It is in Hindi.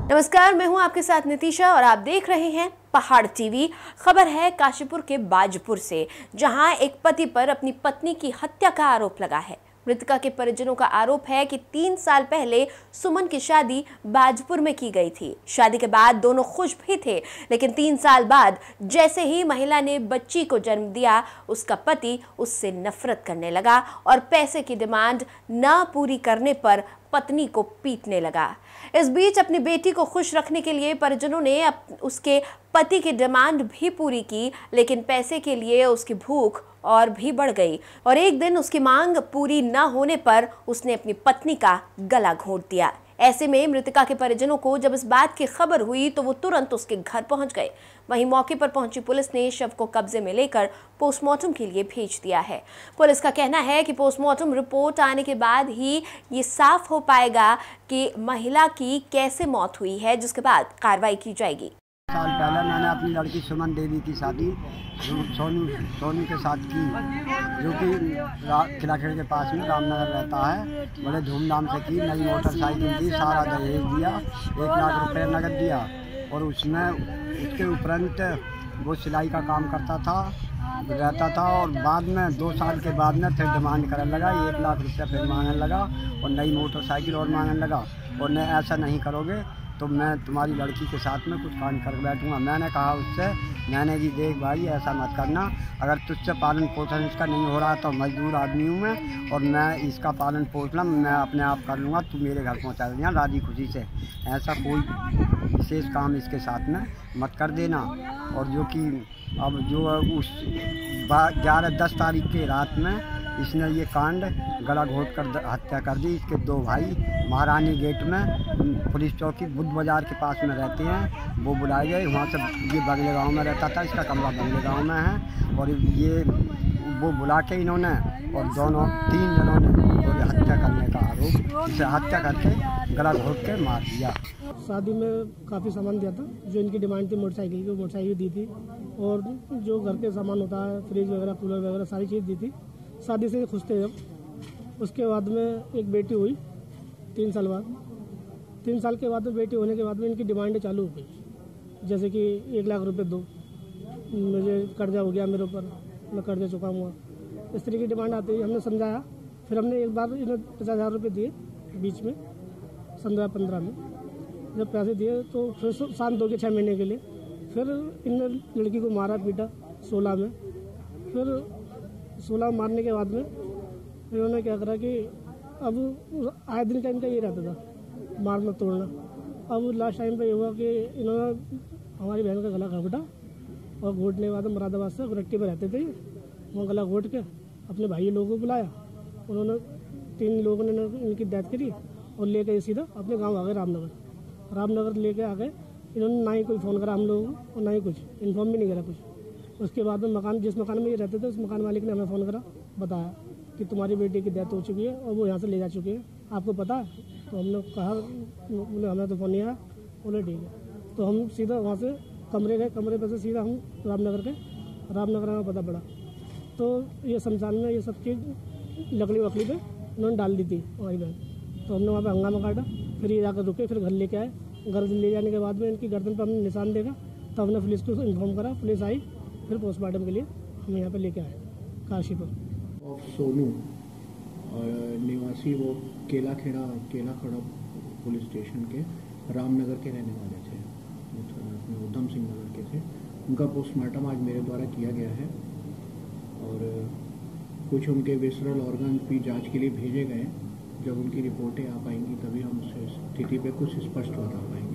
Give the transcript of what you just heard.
नमस्कार, मैं हूं आपके साथ नितिशा और आप देख रहे हैं पहाड़ टीवी। खबर है काशीपुर के बाजपुर से, जहां एक पति पर अपनी पत्नी की हत्या का आरोप लगा है। मृतका के परिजनों का आरोप है कि 3 साल पहले सुमन की शादी बाजपुर में की गई थी। शादी के बाद दोनों खुश भी थे, लेकिन 3 साल बाद जैसे ही महिला ने बच्ची को जन्म दिया, उसका पति उससे नफरत करने लगा और पैसे की डिमांड न पूरी करने पर पत्नी को पीटने लगा। इस बीच अपनी बेटी को खुश रखने के लिए परिजनों ने उसके पति की डिमांड भी पूरी की, लेकिन पैसे के लिए उसकी भूख और भी बढ़ गई और एक दिन उसकी मांग पूरी न होने पर उसने अपनी पत्नी का गला घोंट दिया। ऐसे में मृतका के परिजनों को जब इस बात की खबर हुई तो वो तुरंत उसके घर पहुंच गए। वहीं मौके पर पहुंची पुलिस ने शव को कब्जे में लेकर पोस्टमार्टम के लिए भेज दिया है। पुलिस का कहना है कि पोस्टमार्टम रिपोर्ट आने के बाद ही ये साफ हो पाएगा कि महिला की कैसे मौत हुई है, जिसके बाद कार्रवाई की जाएगी। साल पहले मैंने अपनी लड़की सुमन देवी की शादी सोनू के साथ की, जो कि किलाखेड़ के पास में रामनगर रहता है। बड़े धूमधाम से की। नई मोटरसाइकिल दी, सारा दहेज दिया, 1 लाख रुपए नकद दिया और उसके उपरंत वो सिलाई का काम करता था, रहता था। और बाद में 2 साल के बाद में फिर डिमांड करने लगा, 1 लाख रुपया फिर मांगने लगा और नई मोटरसाइकिल और मांगने लगा। और ने ऐसा नहीं करोगे तो मैं तुम्हारी लड़की के साथ में कुछ कांड कर बैठूंगा। मैंने कहा उससे, मैंने कि देख भाई ऐसा मत करना, अगर तुझसे पालन पोषण इसका नहीं हो रहा तो मजदूर आदमी हूँ मैं और मैं इसका पालन पोषण मैं अपने आप कर लूँगा, तू मेरे घर पहुँचा देना राजी खुशी से। ऐसा कोई विशेष काम इसके साथ में मत कर देना। और जो कि अब जो उस 11-10 तारीख की रात में इसने ये कांड गला घोंट कर हत्या कर दी। इसके 2 भाई महारानी गेट में पुलिस चौकी बुद्ध बाजार के पास में रहते हैं, वो बुलाए गए। वहाँ से ये बगले गांव में रहता था, इसका कमरा बगले गांव में है। और ये वो बुला के इन्होंने और 3 जनों ने हत्या करने का आरोप, इसे हत्या करके गला घोंट के मार दिया। शादी में काफ़ी सामान दिया था, जो इनकी डिमांड थी मोटरसाइकिल की, मोटरसाइकिल दी थी। और जो घर के सामान होता है, फ्रिज वगैरह, कूलर वगैरह, सारी चीज़ दी थी। शादी से खुश थे जब। उसके बाद में एक बेटी हुई 3 साल बाद। 3 साल के बाद में बेटी होने के बाद में इनकी डिमांडें चालू हो गई, जैसे कि 1 लाख रुपए दो, मुझे कर्जा हो गया मेरे ऊपर, मैं कर्जा चुका हुआ, इस तरह की डिमांड आती है। हमने समझाया, फिर हमने एक बार इन्हें 50,000 रुपये दिए बीच में 15 में। जब पैसे दिए तो फिर शांत हो गए 6 महीने के लिए। फिर इन लड़की को मारा पीटा 16 में। फिर 16 मारने के बाद में इन्होंने क्या करा कि अब आए दिन का इनका ये रहता था, मारना तोड़ना। अब लास्ट टाइम पे ये हुआ कि इन्होंने हमारी बहन का गला घोटा और घोटने के बाद मुरादाबाद से गुरट्टी पर रहते थे, वहाँ गला घोट के अपने भाई लोगों को बुलाया। उन्होंने 3 लोगों ने इनकी डेथ करी और लेकर सीधा अपने गाँव आ गए रामनगर लेके आ गए। इन्होंने ना ही कोई फ़ोन करा हम लोगों को और ना ही कुछ इन्फॉर्म भी नहीं करा कुछ। उसके बाद में जिस मकान में ये रहते थे, उस मकान मालिक ने हमें फ़ोन करा, बताया कि तुम्हारी बेटी की डेथ हो चुकी है और वो यहाँ से ले जा चुके हैं, आपको पता है? तो हमने कहा, बोले हमें तो फ़ोन नहीं आया। बोले ठीक है। तो हम सीधा वहाँ से कमरे गए, कमरे पर से सीधा हम रामनगर गए। रामनगर में पता पड़ा तो ये शमशान में ये सब चीज़ लकड़ी वकड़ी पे उन्होंने डाल दी थी हमारी बहन। तो हमने वहाँ पर हंगामा काटा, फिर ये जाकर रुके, फिर घर लेके आए। घर ले जाने के बाद में इनकी गर्दन पर हमने निशान देखा, तब हमने पुलिस को इन्फॉर्म करा, पुलिस आई, फिर पोस्टमार्टम के लिए हम यहाँ पर लेके आए काशीपुर। सोनू निवासी वो केला खड़ा पुलिस स्टेशन के रामनगर के रहने वाले थे, उधम सिंह नगर के थे। उनका पोस्टमार्टम आज मेरे द्वारा किया गया है और कुछ उनके विसरल ऑर्गन भी जांच के लिए भेजे गए। जब उनकी रिपोर्टें आ पाएंगी तभी हम उस स्थिति पे कुछ स्पष्ट बता पाएंगे।